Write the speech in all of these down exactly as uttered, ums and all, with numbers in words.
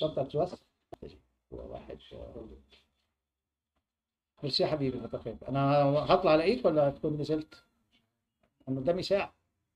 الشنطة بس. واحد. ميرسي يا حبيبي، متفق. انا هطلع الاقيك ولا هتكون نزلت؟ انا قدامي ساعة.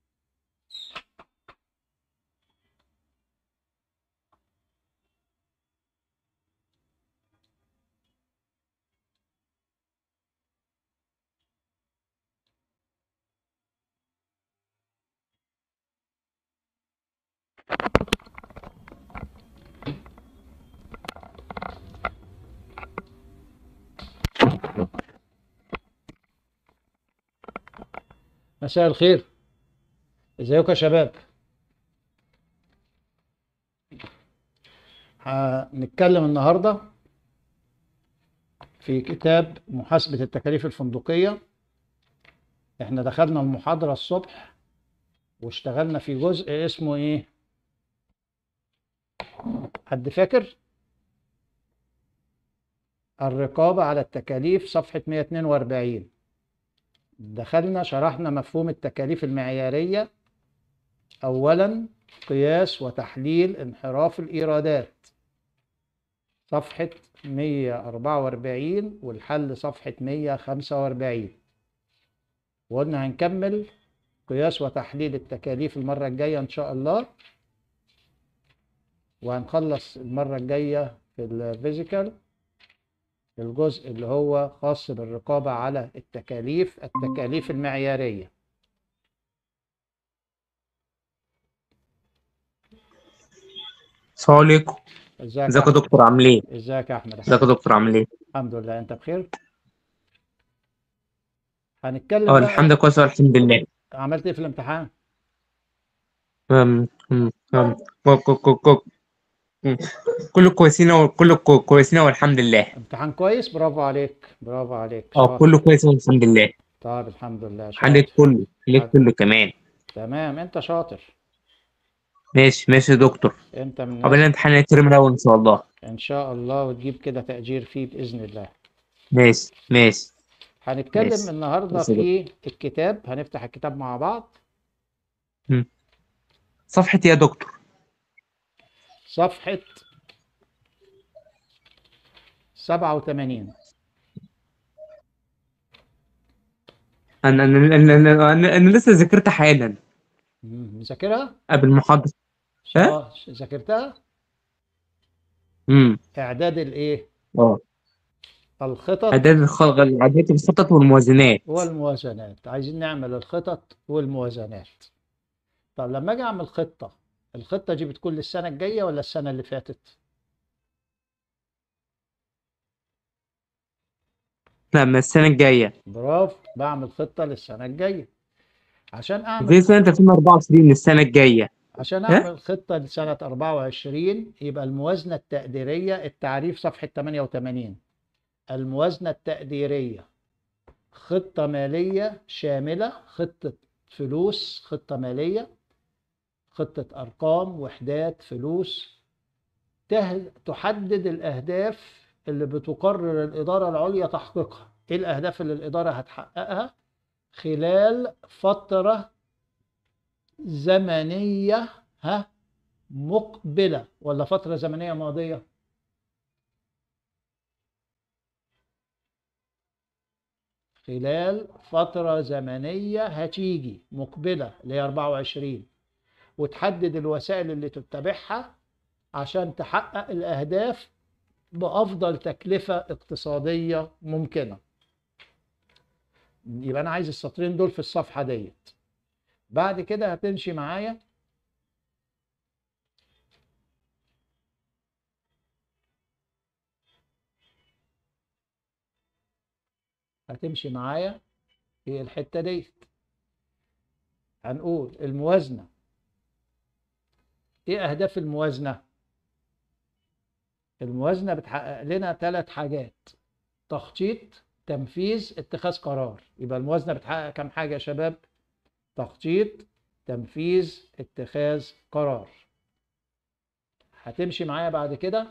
مساء الخير، ازيكم يا شباب؟ هنتكلم النهارده في كتاب محاسبة التكاليف الفندقية. احنا دخلنا المحاضرة الصبح واشتغلنا في جزء اسمه ايه؟ حد فاكر؟ الرقابة على التكاليف، صفحة مئة واثنين وأربعين. دخلنا شرحنا مفهوم التكاليف المعيارية. أولا، قياس وتحليل انحراف الإيرادات، صفحة مئة وأربعة وأربعين، والحل صفحة مئة وخمسة وأربعين. وقلنا هنكمل قياس وتحليل التكاليف المرة الجاية إن شاء الله، وهنخلص المرة الجاية في الفيزيكال الجزء اللي هو خاص بالرقابة على التكاليف التكاليف المعيارية. السلام عليكم. ازيك يا ازيك يا أحمد؟ دكتور، عامل ايه؟ ازيك يا أحمد؟ ازيك يا دكتور، عامل ايه؟ الحمد لله، أنت بخير؟ اه هنتكلم الحمد بقى. لله، كويس الحمد لله. عملت إيه في الامتحان؟ أم أم أم كو- كو- كو- كو- أم. كله كويسين وكله كو- كويسين والحمد لله. امتحان كويس، برافو عليك، برافو عليك، اه شاطر. كله كويس والحمد لله. طيب الحمد لله، حليت شاطر. كله حليت حل. كله كمان. تمام، أنت شاطر. ماشي ماشي يا دكتور. أنت من قبل الناس. امتحان الترم الاول ان شاء الله. إن شاء الله، وتجيب كده تقدير فيه بإذن الله. ماشي ماشي هنتكلم ماشي النهاردة ماشي يا دكتور. في الكتاب، هنفتح الكتاب مع بعض. أم. صفحة إيه يا دكتور؟ صفحة سبعة وثمانين. انا انا انا انا, أنا, أنا لسه ذاكرت حالا مم، مذاكرها؟ قبل المحاضرة. ها؟ شا ذاكرتها. امم إعداد الإيه؟ اه الخطط اعداد الخ- اعداد الخطط والموازنات. والموازنات. عايزين نعمل الخطط والموازنات. طب لما أجي أعمل خطة، الخطة دي بتكون للسنة الجاية ولا السنة اللي فاتت؟ لا، من السنة الجاية. برافو، بعمل خطة للسنة الجاية. عشان أعمل في سنة ألفين وأربعة وعشرين السنة الجاية. عشان ها؟ أعمل خطة لسنة أربعة وعشرين، يبقى الموازنة التقديرية، التعريف صفحة ثمانية وثمانين. الموازنة التقديرية خطة مالية شاملة، خطة فلوس، خطة مالية، خطة أرقام، وحدات، فلوس، ته- تحدد الأهداف اللي بتقرر الإدارة العليا تحقيقها. إيه الأهداف اللي الإدارة هتحققها خلال فترة زمنية ها مقبلة ولا فترة زمنية ماضية؟ خلال فترة زمنية هتيجي مقبلة اللي هي أربعة وعشرين، وتحدد الوسائل اللي تتبعها عشان تحقق الأهداف بأفضل تكلفة اقتصادية ممكنة. يبقى أنا عايز السطرين دول في الصفحة ديت. بعد كده هتمشي معايا هتمشي معايا في الحتة ديت. هنقول الموازنة. إيه أهداف الموازنة؟ الموازنة بتحقق لنا ثلاث حاجات: تخطيط، تنفيذ، اتخاذ قرار. يبقى الموازنة بتحقق كام حاجة يا شباب؟ تخطيط، تنفيذ، اتخاذ قرار. هتمشي معايا بعد كده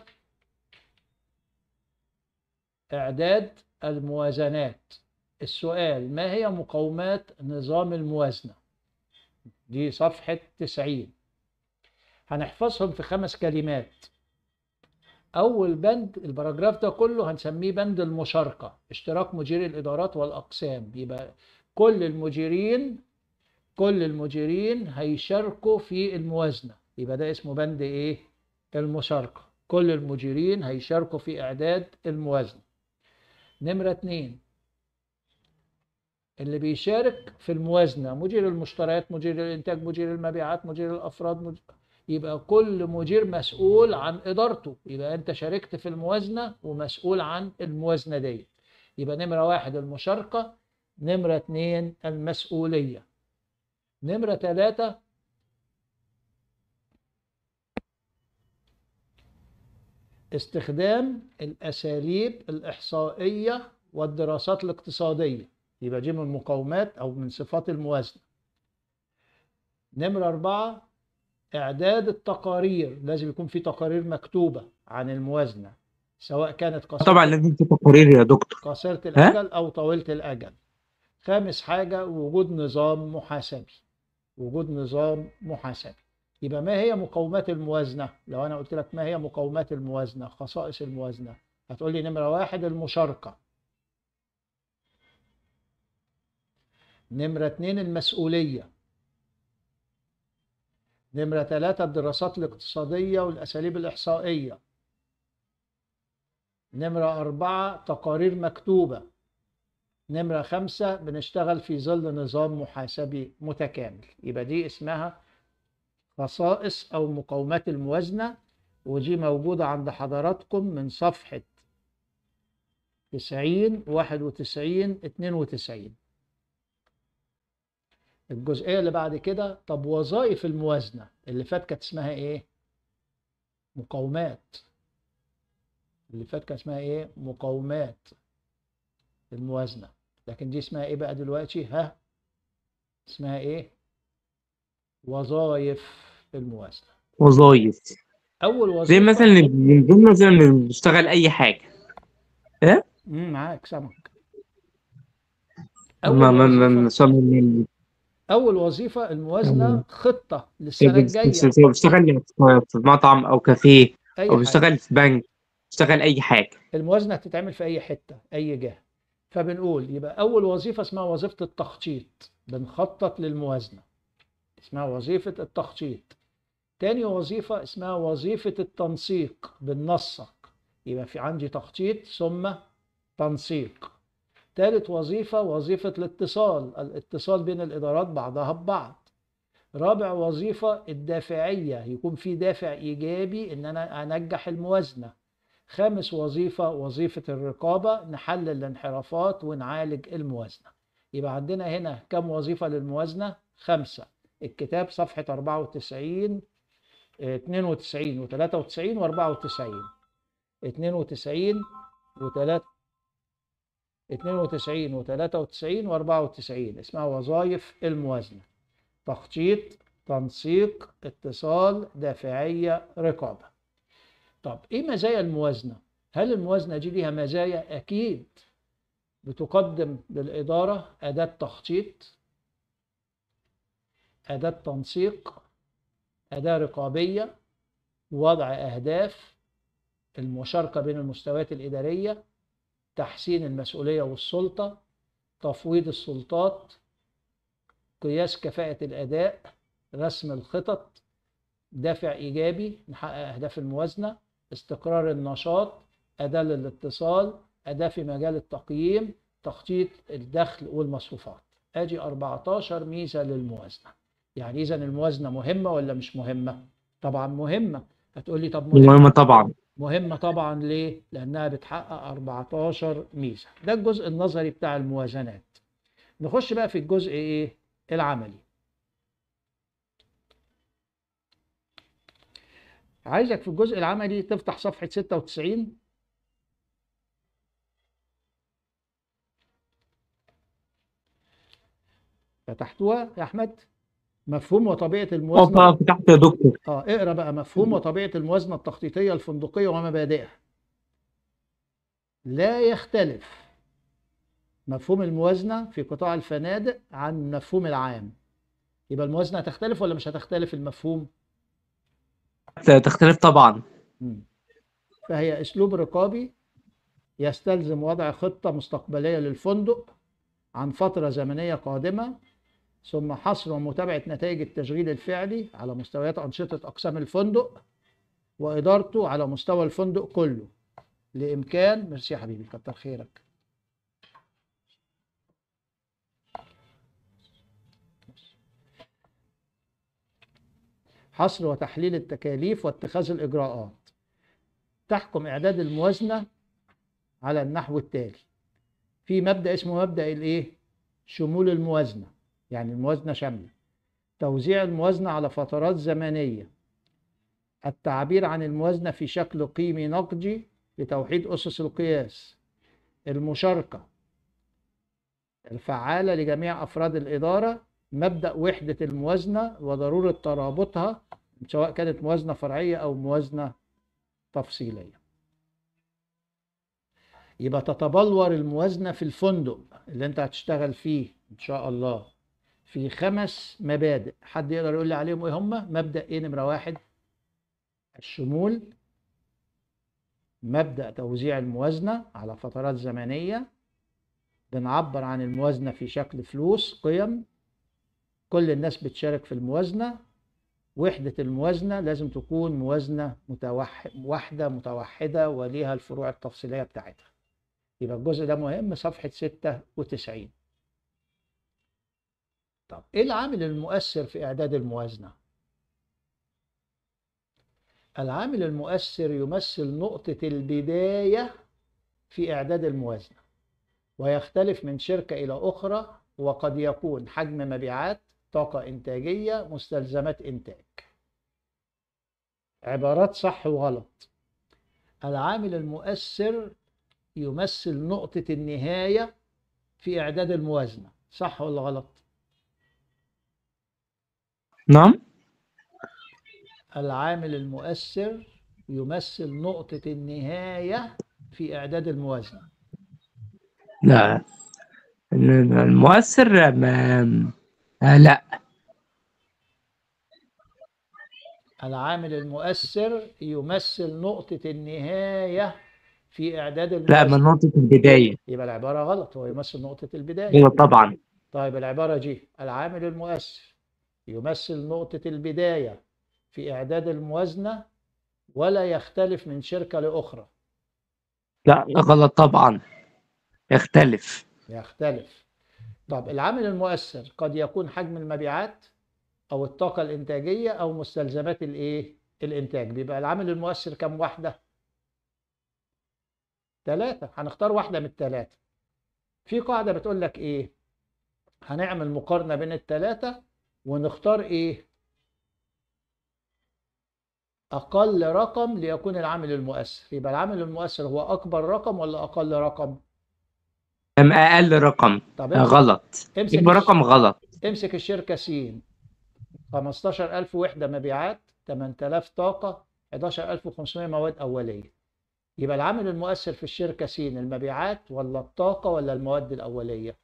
إعداد الموازنات. السؤال: ما هي مقومات نظام الموازنة؟ دي صفحة تسعين. هنحفظهم في خمس كلمات: أول بند البراجراف ده كله هنسميه بند المشاركة، اشتراك مديري الإدارات والأقسام. يبقى كل المديرين كل المديرين هيشاركوا في الموازنة، يبقى ده اسمه بند إيه؟ المشاركة. كل المديرين هيشاركوا في إعداد الموازنة. نمرة اتنين، اللي بيشارك في الموازنة مدير المشتريات، مدير الإنتاج، مدير المبيعات، مدير الأفراد، مدير... يبقى كل مدير مسؤول عن إدارته. يبقى أنت شاركت في الموازنة ومسؤول عن الموازنة دي. يبقى نمرة واحد المشاركة، نمرة اتنين المسؤولية. نمرة تلاتة استخدام الأساليب الإحصائية والدراسات الاقتصادية. يبقى دي من مقومات أو من صفات الموازنة. نمرة أربعة إعداد التقارير. لازم يكون في تقارير مكتوبة عن الموازنة، سواء كانت طبعا قصيرة لازم في تقارير يا دكتور. قصيرة ها؟ الأجل أو طويلة الأجل. خامس حاجة وجود نظام محاسبي. وجود نظام محاسبي. يبقى ما هي مقومات الموازنة؟ لو أنا قلت لك ما هي مقومات الموازنة، خصائص الموازنة، هتقول لي نمرة واحد المشاركة. نمرة اتنين المسؤولية. نمرة ثلاثة الدراسات الاقتصادية والأساليب الإحصائية. نمرة أربعة تقارير مكتوبة. نمرة خمسة بنشتغل في ظل نظام محاسبي متكامل. يبقى دي اسمها خصائص أو مقومات الموازنة، ودي موجودة عند حضراتكم من صفحة تسعين، واحد وتسعين، اتنين وتسعين. الجزئية اللي بعد كده، طب وظائف الموازنة اللي فات كانت اسمها ايه؟ مقومات. اللي فات كانت اسمها ايه؟ مقومات الموازنة. لكن دي اسمها ايه بقى دلوقتي؟ ها؟ اسمها ايه؟ وظائف الموازنة. وظايف. أول زي وظيفة مثلا اللي من ضمن مثلا اللي بيشتغل أي حاجة. ها؟ مم، معاك سامعك. ما أول ما ما وظيفة ما شاء الله. أول وظيفة الموازنة خطة اللي للسنة الجاية. بيشتغل في مطعم أو كافيه أي أو حاجة. بيشتغل في بنك، بيشتغل أي حاجة. الموازنة هتتعمل في أي حتة، أي جهة. فبنقول يبقى أول وظيفة اسمها وظيفة التخطيط، بنخطط للموازنة، اسمها وظيفة التخطيط. تاني وظيفة اسمها وظيفة التنسيق، بننسق. يبقى في عندي تخطيط ثم تنسيق. ثالث وظيفة وظيفة الاتصال، الاتصال بين الإدارات بعضها ببعض. رابع وظيفة الدافعية، يكون في دافع إيجابي إن أنا أنجح الموازنة. خامس وظيفة وظيفة الرقابة، نحلل الانحرافات ونعالج الموازنة. يبقى عندنا هنا كم وظيفة للموازنة؟ خمسة. الكتاب صفحة أربعة وتسعين، اتنين وتسعين وتلاتة وتسعين وأربعة وتسعين. اتنين وتسعين وتلاتة اتنين وتسعين وتلاتة وتسعين وأربعة وتسعين اسمها وظائف الموازنة: تخطيط، تنسيق، اتصال، دافعية، رقابة. طب ايه مزايا الموازنة؟ هل الموازنة دي ليها مزايا؟ أكيد. بتقدم للإدارة أداة تخطيط، أداة تنسيق، أداة رقابية، وضع أهداف، المشاركة بين المستويات الإدارية، تحسين المسؤولية والسلطة، تفويض السلطات، قياس كفاءة الأداء، رسم الخطط، دافع إيجابي نحقق أهداف الموازنة، استقرار النشاط، أداة للاتصال، أداة في مجال التقييم، تخطيط الدخل والمصروفات. أدي أربعتاشر ميزة للموازنة. يعني إذا الموازنة مهمة ولا مش مهمة؟ طبعا مهمة. هتقول لي طب المهمة مهمة. طبعا. مهمة طبعا ليه؟ لأنها بتحقق أربعتاشر ميزة. ده الجزء النظري بتاع الموازنات. نخش بقى في الجزء إيه؟ العملي. عايزك في الجزء العملي تفتح صفحة ستة وتسعين. فتحتوها يا أحمد؟ مفهوم وطبيعة الموازنة. اه فتحت يا دكتور. اه اقرا بقى: مفهوم وطبيعة الموازنة التخطيطية الفندقية ومبادئها. لا يختلف مفهوم الموازنة في قطاع الفنادق عن المفهوم العام. يبقى الموازنة هتختلف ولا مش هتختلف المفهوم؟ تختلف طبعا. مم. فهي أسلوب رقابي يستلزم وضع خطة مستقبلية للفندق عن فترة زمنية قادمة، ثم حصر ومتابعة نتائج التشغيل الفعلي على مستويات أنشطة أقسام الفندق وإدارته على مستوى الفندق كله لإمكان. ميرسي يا حبيبي، كتر خيرك. حصر وتحليل التكاليف واتخاذ الإجراءات. تحكم إعداد الموازنة على النحو التالي. في مبدأ اسمه مبدأ الإيه؟ شمول الموازنة، يعني الموازنة شاملة. توزيع الموازنة على فترات زمنية. التعبير عن الموازنة في شكل قيمي نقدي لتوحيد أسس القياس. المشاركة الفعالة لجميع أفراد الإدارة. مبدأ وحدة الموازنة وضرورة ترابطها سواء كانت موازنة فرعية أو موازنة تفصيلية. يبقى تتبلور الموازنة في الفندق اللي انت هتشتغل فيه ان شاء الله في خمس مبادئ. حد يقدر يقول لي عليهم ايه هم؟ مبدأ ايه؟ نمرة واحد الشمول. مبدأ توزيع الموازنة على فترات زمنية. بنعبر عن الموازنة في شكل فلوس، قيم، كل الناس بتشارك في الموازنة. وحدة الموازنة لازم تكون موازنة متوحد واحدة متوحدة وليها الفروع التفصيلية بتاعتها. يبقى الجزء ده مهم، صفحة ستة وتسعين. طب ايه العامل المؤثر في إعداد الموازنة؟ العامل المؤثر يمثل نقطة البداية في إعداد الموازنة، ويختلف من شركة إلى أخرى، وقد يكون حجم مبيعات، طاقة إنتاجية، مستلزمات إنتاج. عبارات صح وغلط. العامل المؤثر يمثل نقطة النهاية في إعداد الموازنة، صح ولا غلط؟ نعم. العامل المؤثر يمثل نقطة النهاية في إعداد الموازنة. لا، المؤثر ما... آه لا. العامل المؤثر يمثل نقطة النهاية في إعداد لا، من الموازنة. نقطة البداية. يبقى العبارة غلط، هو يمثل نقطة البداية. ايوه طبعا. طيب العبارة دي العامل المؤثر يمثل نقطة البداية في إعداد الموازنة ولا يختلف من شركة لأخرى. لا غلط طبعا، يختلف. يختلف. طب العامل المؤثر قد يكون حجم المبيعات أو الطاقة الإنتاجية أو مستلزمات الإيه؟ الإنتاج. بيبقى العامل المؤثر كم واحدة؟ ثلاثة. هنختار واحدة من الثلاثة. في قاعدة بتقول لك إيه؟ هنعمل مقارنة بين الثلاثة ونختار إيه؟ أقل رقم ليكون العامل المؤثر. يبقى العامل المؤثر هو أكبر رقم ولا أقل رقم؟ أم أقل رقم. طب آه امسك غلط. امسك يبقى الش... رقم غلط. امسك الشركة س. خمستاشر ألف وحدة مبيعات، ثمانية آلاف طاقة، حداشر ألف وخمسمائة مواد أولية. يبقى العامل المؤثر في الشركة س المبيعات ولا الطاقة ولا المواد الأولية؟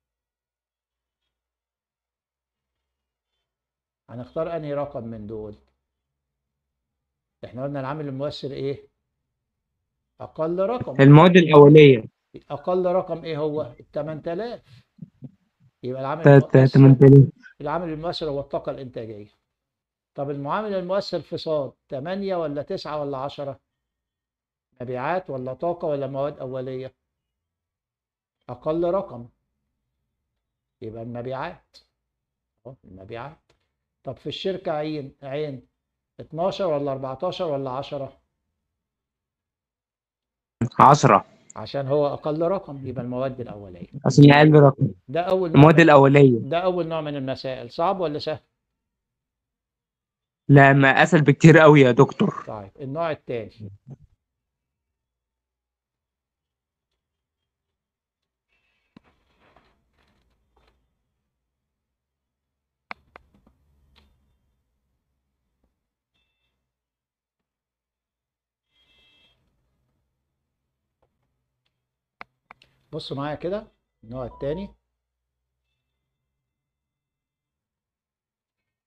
هنختار أنهي رقم من دول؟ احنا قلنا العامل المؤثر ايه؟ أقل رقم. المواد الأولية. أقل رقم ايه هو؟ ال ثمانية آلاف. يبقى العامل المؤثر تمن تلاف. العامل المؤثر هو الطاقة الإنتاجية. طب المعامل المؤثر في صاد ثمانية ولا تسعة ولا عشرة؟ مبيعات ولا طاقة ولا مواد أولية؟ أقل رقم. يبقى المبيعات. أهو المبيعات. طب في الشركة عين عين اتناشر ولا أربعتاشر ولا عشرة؟ عشرة. عشان هو أقل رقم يبقى المواد الأولية. عشان أقل رقم. ده أول نوع المواد من الأولية. ده أول نوع من المسائل. صعب ولا سهل؟ لا، ما أسهل بكتير قوي يا دكتور. طيب النوع الثاني. بصوا معايا كده النوع الثاني.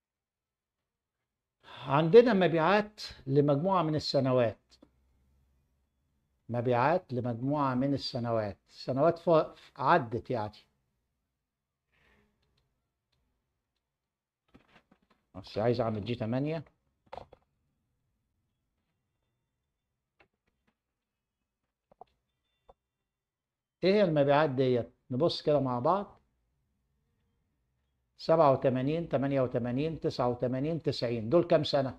عندنا مبيعات لمجموعة من السنوات. مبيعات لمجموعة من السنوات، سنوات ف- عدت يعني. بس عايز اعمل جي تمانية. ايه هي المبيعات ديت؟ نبص كده مع بعض. سبعة وتمانين، تمانية وتمانين، تسعة وتمانين، تسعين، دول كام سنة؟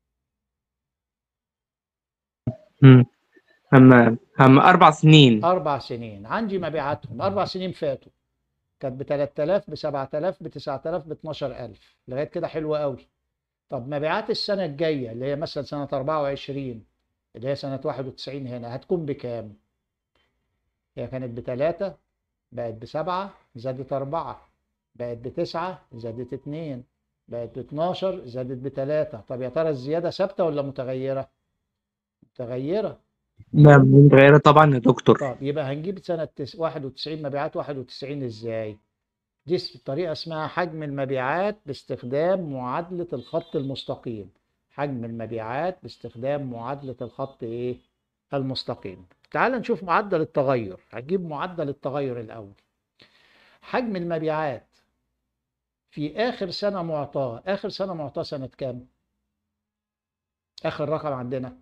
مم. هم هم أربع سنين. أربع سنين. عندي مبيعاتهم أربع سنين فاتوا كانت ب تلات آلاف، ب سبعة آلاف، ب تسعة آلاف، ب اتناشر ألف، لغاية كده حلوة قوي. طب مبيعات السنة الجاية اللي هي مثلا سنة أربعة وعشرين، اللي هي سنة واحد وتسعين، هنا هتكون بكام؟ هي كانت بتلاتة، بقت بسبعة، زادت أربعة، بقت بتسعة، زادت اتنين، بقت باتناشر، زادت بتلاتة. طب يا ترى الزيادة ثابتة ولا متغيرة؟ متغيرة. لا متغيرة طبعا يا دكتور. طب يبقى هنجيب سنة تس- واحد وتسعين، مبيعات واحد وتسعين ازاي؟ دي س- طريقة اسمها حجم المبيعات باستخدام معادلة الخط المستقيم. حجم المبيعات باستخدام معادلة الخط ايه؟ المستقيم. تعال نشوف معدل التغير. هجيب معدل التغير الأول. حجم المبيعات في آخر سنة معطاة. آخر سنة معطاة سنة كام؟ آخر رقم عندنا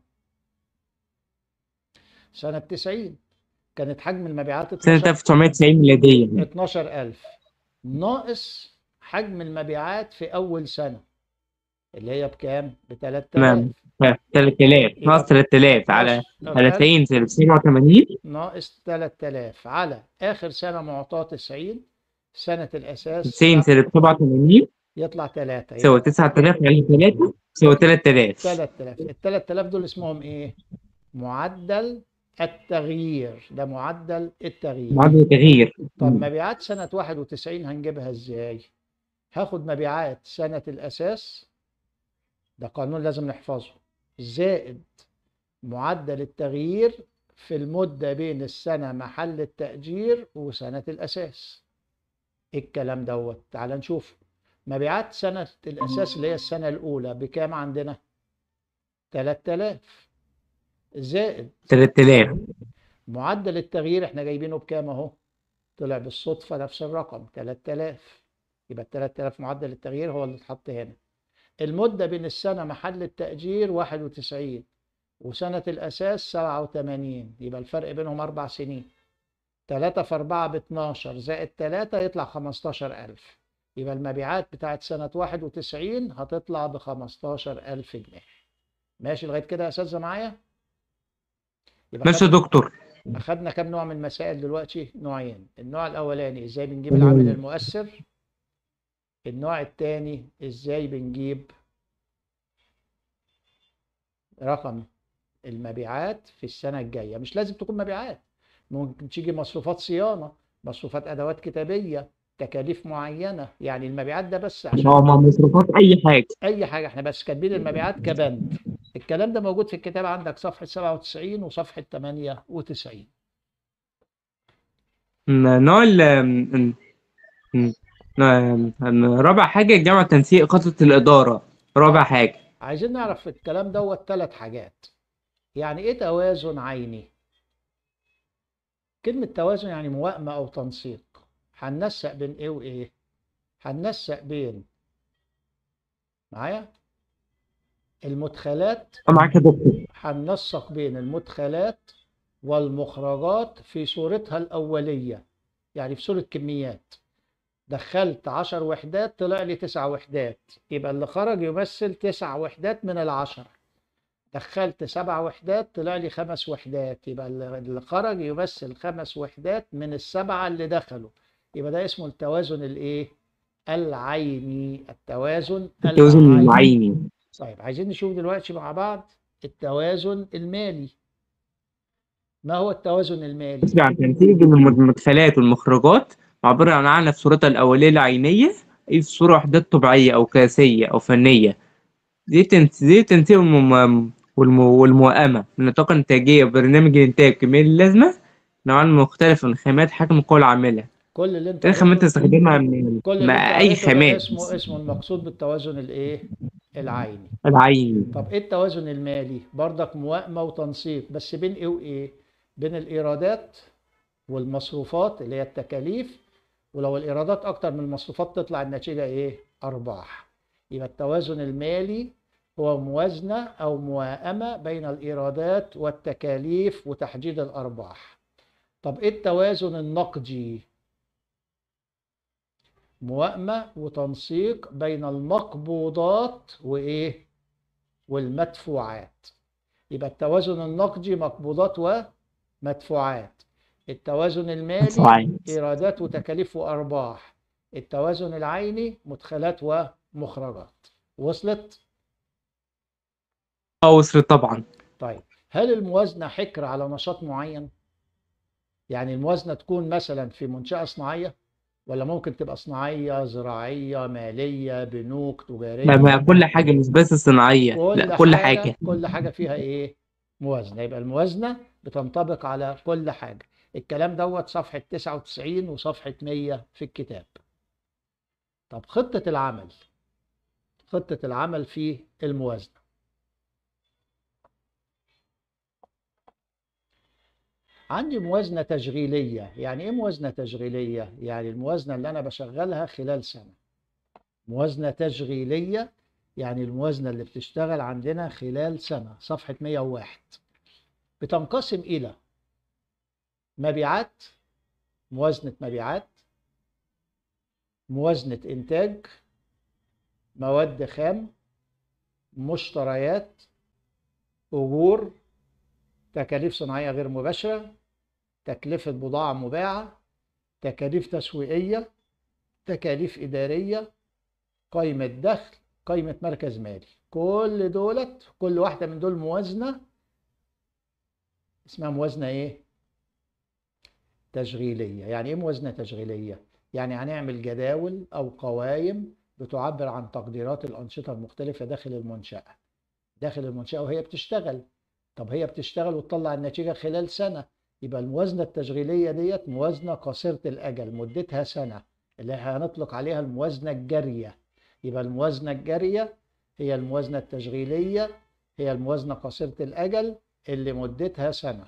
سنة تسعين. كانت حجم المبيعات سنة اتناشر، ألف وتسعمية وتسعين ميلادية. اتناشر ألف، ناقص حجم المبيعات في أول سنة اللي هي بكام؟ ب تمام. تلات آلاف. تلات آلاف ناقص يبقى تلات آلاف على على اتناشر ألف تسعين زائد سبعة وتمانين. ناقص تلات آلاف على آخر سنة معطاة تسعين، سنة الأساس تسعين سبعة، زائد سبعة وتمانين يطلع تلاتة. تساوي يبقى تسعة آلاف على تلاتة تساوي يطلع تلات آلاف. تلات آلاف. ال تلات آلاف دول اسمهم إيه؟ معدل التغيير. ده معدل التغيير. معادلة تغيير. طب مبيعات سنة واحد وتسعين هنجيبها إزاي؟ هاخد مبيعات سنة الأساس، ده قانون لازم نحفظه، زائد معدل التغيير في المدة بين السنة محل التأجير وسنة الأساس. إيه الكلام دوت؟ تعال نشوف. مبيعات سنة الأساس اللي هي السنة الأولى بكام عندنا؟ تلات آلاف، زائد تلات آلاف. معدل التغيير احنا جايبينه بكام اهو، طلع بالصدفة نفس الرقم تلات آلاف. يبقى ال تلات آلاف معدل التغيير هو اللي اتحط هنا. المدة بين السنة محل التأجير واحد وتسعين وسنة الأساس سبعة وتمانين، يبقى الفرق بينهم أربع سنين. تلاتة في أربعة ب اتناشر، زائد تلاتة يطلع خمستاشر ألف. يبقى المبيعات بتاعت سنة واحد وتسعين هتطلع ب خمستاشر ألف جنيه. ماشي لغاية كده يا أساتذة معايا؟ يبقى ماشي يا خدنا دكتور. أخدنا كام نوع من المسائل دلوقتي؟ نوعين. النوع الأولاني إزاي بنجيب العامل المؤثر. النوع الثاني إزاي بنجيب رقم المبيعات في السنة الجاية. مش لازم تكون مبيعات، ممكن تيجي مصروفات صيانة، مصروفات أدوات كتابية، تكاليف معينة. يعني المبيعات ده بس عشان اه، مع مصروفات أي حاجة. أي حاجة، احنا بس كاتبين المبيعات كبند. الكلام ده موجود في الكتاب عندك صفحة سبعة وتسعين وصفحة تمانية وتسعين. م- نوع ال م- م- م- رابع حاجة جمع تنسيق خطة الإدارة. رابع اه، حاجة. عايزين نعرف في الكلام دوت ثلاث حاجات. يعني ايه توازن عيني؟ كلمة توازن يعني موائمة أو تنسيق. هننسق بين إيه وإيه؟ هننسق بين، معايا، المدخلات. أه، معاك يا دكتور. هننسق بين المدخلات والمخرجات في صورتها الأولية، يعني في صورة كميات. دخلت عشر وحدات طلع لي تسع وحدات، يبقى اللي خرج يمثل تسع وحدات من العشرة. دخلت سبع وحدات طلع لي خمس وحدات، يبقى اللي خرج يمثل خمس وحدات من السبعة اللي دخلوا. يبقى ده اسمه التوازن الايه؟ العيني. التوازن التوازن العيني. العيني. طيب عايزين نشوف دلوقتي مع بعض التوازن المالي. ما هو التوازن المالي؟ يسمع عن تنسيق بين المدخلات والمخرجات، عبارة عن أعلى في صورتها الأولية العينية، أي في صورة وحدات طبيعية أو قياسية أو فنية. دي تنس دي تنسيق والم... والم... والموائمة من نطاق إنتاجية برنامج الإنتاج كمية اللازمة، نوعان مختلفة من خامات حجم القوى العاملة. كل اللي انت إيه الخامات قريته، تستخدمها من كل اللي انت مع أي قريته ده خامات. اسمه اسمه المقصود بالتوازن الايه؟ العيني. العين. طب ايه التوازن المالي؟ برضك موائمة وتنسيق، بس بين ايه وايه؟ بين الإيرادات والمصروفات اللي هي التكاليف، ولو الإيرادات أكتر من المصروفات تطلع النتيجة إيه؟ أرباح. يبقى التوازن المالي هو موازنة أو موائمة بين الإيرادات والتكاليف وتحديد الأرباح. طب إيه التوازن النقدي؟ موائمة وتنسيق بين المقبوضات وإيه؟ والمدفوعات. يبقى التوازن النقدي مقبوضات ومدفوعات. التوازن المالي مدفوعات. إيرادات وتكاليف وأرباح. التوازن العيني مدخلات ومخرجات. وصلت؟ اه وصلت طبعا. طيب هل الموازنة حكر على نشاط معين؟ يعني الموازنة تكون مثلا في منشأة صناعية، ولا ممكن تبقى صناعية زراعية مالية بنوك لا تجارية؟ ما كل حاجة مش بس صناعية، لا كل كل حاجة حاجة. كل حاجة فيها إيه؟ موازنة. يبقى الموازنة بتنطبق على كل حاجة. الكلام دوت صفحة تسعة وتسعين وصفحة مية في الكتاب. طب خطة العمل. خطة العمل في الموازنة. عندي موازنة تشغيلية. يعني إيه موازنة تشغيلية؟ يعني الموازنة اللي أنا بشغلها خلال سنة. موازنة تشغيلية يعني الموازنة اللي بتشتغل عندنا خلال سنة. صفحة مية وواحد. بتنقسم إلى مبيعات، موازنة مبيعات، موازنة إنتاج، مواد خام، مشتريات، أجور، تكاليف صناعية غير مباشرة، تكلفة بضاعة مباعة، تكاليف تسويقية، تكاليف إدارية، قائمة دخل، قائمة مركز مالي. كل دولت كل واحدة من دول موازنة اسمها موازنة إيه؟ تشغيلية. يعني إيه موازنة تشغيلية؟ يعني هنعمل جداول أو قوائم بتعبر عن تقديرات الأنشطة المختلفة داخل المنشأة. داخل المنشأة وهي بتشتغل. طب هي بتشتغل وتطلع النتيجة خلال سنة. يبقى الموازنة التشغيلية ديت موازنة قصيرة الأجل مدتها سنة، اللي هنطلق عليها الموازنة الجارية. يبقى الموازنة الجارية هي الموازنة التشغيلية، هي الموازنة قصيرة الأجل اللي مدتها سنة.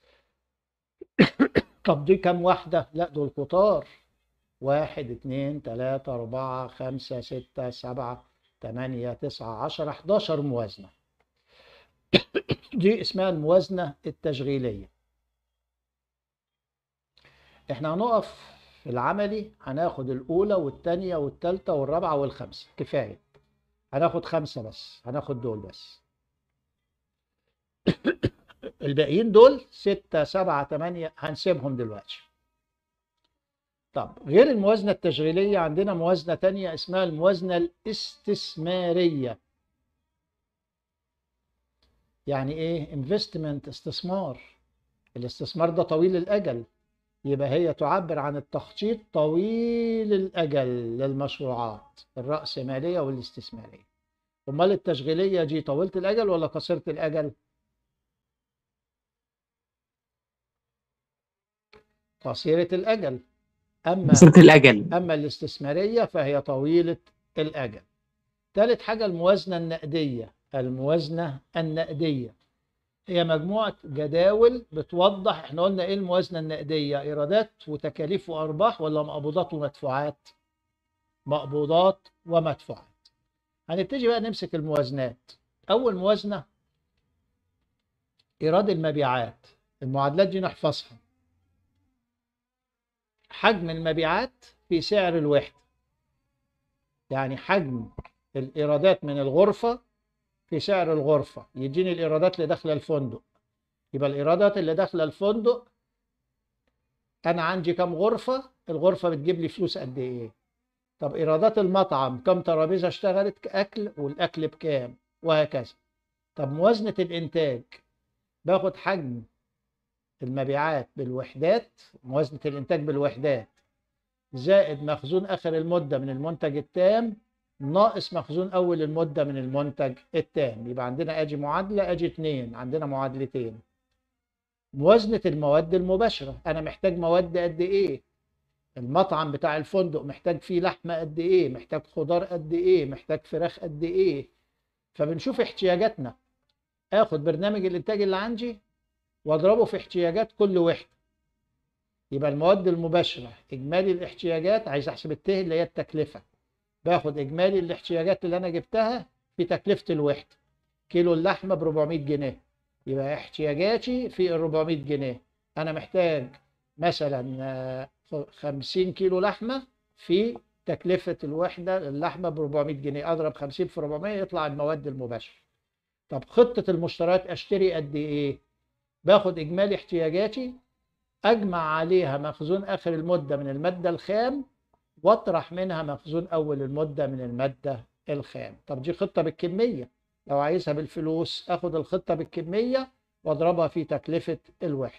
طب دي كم واحدة؟ لا دول كتار. واحد اتنين تلاتة أربعة خمسة ستة سبعة تمانية تسعة عشرة حداشر موازنة. دي اسمها الموازنة التشغيلية. احنا هنقف في العملي، هناخد الأولى والتانية والتالتة والرابعة والخمسة كفاية. هناخد خمسة بس، هناخد دول بس. الباقيين دول ستة سبعة تمانية هنسيبهم دلوقتي. طب غير الموازنة التشغيلية عندنا موازنة تانية اسمها الموازنة الاستثمارية. يعني ايه؟ انفستمنت، استثمار. الاستثمار ده طويل الأجل، يبقى هي تعبر عن التخطيط طويل الأجل للمشروعات الرأسمالية والاستثمارية. أمال التشغيلية دي طويلة الأجل ولا قصيرة الأجل؟ قصيرة الأجل. أما قصيرة الأجل. أما الاستثمارية فهي طويلة الأجل. ثالث حاجة الموازنة النقدية. الموازنة النقدية هي مجموعة جداول بتوضح. احنا قلنا ايه الموازنة النقدية؟ ايرادات وتكاليف وارباح ولا مقبوضات ومدفوعات؟ مقبوضات ومدفوعات. هنبتدي بقى نمسك الموازنات. اول موازنة ايراد المبيعات. المعادلات دي نحفظها. حجم المبيعات في سعر الوحدة. يعني حجم الايرادات من الغرفة في سعر الغرفة يديني الايرادات اللي داخله الفندق. يبقى الايرادات اللي داخله الفندق، انا عندي كام غرفة، الغرفة بتجيب لي فلوس قد ايه. طب ايرادات المطعم، كام ترابيزة اشتغلت اكل والاكل بكام، وهكذا. طب موازنة الانتاج، باخد حجم المبيعات بالوحدات، موازنة الانتاج بالوحدات، زائد مخزون اخر المدة من المنتج التام، ناقص مخزون اول المدة من المنتج التام. يبقى عندنا اجي معادلة اجي اتنين، عندنا معادلتين. موازنة المواد المباشرة، انا محتاج مواد قد ايه. المطعم بتاع الفندق محتاج فيه لحمة قد ايه، محتاج خضار قد ايه، محتاج فراخ قد ايه. فبنشوف احتياجاتنا. اخد برنامج الانتاج اللي عندي واضربه في احتياجات كل وحده. يبقى المواد المباشره اجمالي الاحتياجات، عايز احسب الت اللي هي التكلفه، باخد اجمالي الاحتياجات اللي انا جبتها في تكلفه الوحده. كيلو اللحمه ب أربعمية جنيه، يبقى احتياجاتي في ال أربعمية جنيه. انا محتاج مثلا آه، خمسين كيلو لحمه، في تكلفه الوحده اللحمه ب أربعمية جنيه، اضرب خمسين في أربعمية يطلع المواد المباشره. طب خطه المشتريات اشتري قد ايه؟ باخد اجمالي احتياجاتي، اجمع عليها مخزون اخر المده من الماده الخام، واطرح منها مخزون اول المده من الماده الخام. طب دي خطه بالكميه. لو عايزها بالفلوس اخد الخطه بالكميه واضربها في تكلفه الوحده.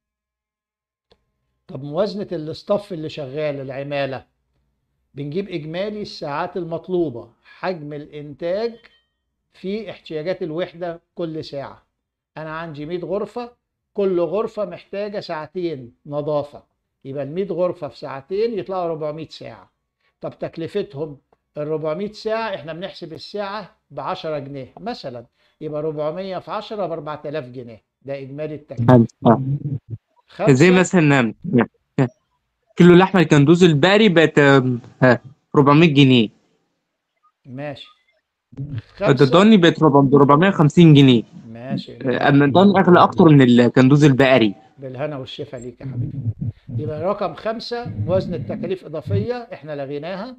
طب موازنه الاستاف اللي شغال العماله، بنجيب اجمالي الساعات المطلوبه، حجم الانتاج في احتياجات الوحده كل ساعه. انا عندي مية غرفه، كل غرفه محتاجه ساعتين نظافه، يبقى ال مية غرفه في ساعتين يطلعوا أربعمية ساعه. طب تكلفتهم ال أربعمية ساعه، احنا بنحسب الساعه ب عشرة جنيه مثلا، يبقى أربعمية في عشرة ب أربعة آلاف جنيه، ده اجمالي التكلفه. آه. زي خمسه. مثلا نعم. كيلو اللحمة الكندوز البقري بقت آم، آه، أربعمية جنيه. ماشي. خمسه. الضاني بقت أربعمية وخمسين جنيه. ماشي آه، بالهنا. أما الضاني أغلى أكتر من الكندوز البقري. بالهنا والشفا ليك يا حبيبي. يبقى رقم خمسة موازنة تكاليف إضافية احنا لغيناها.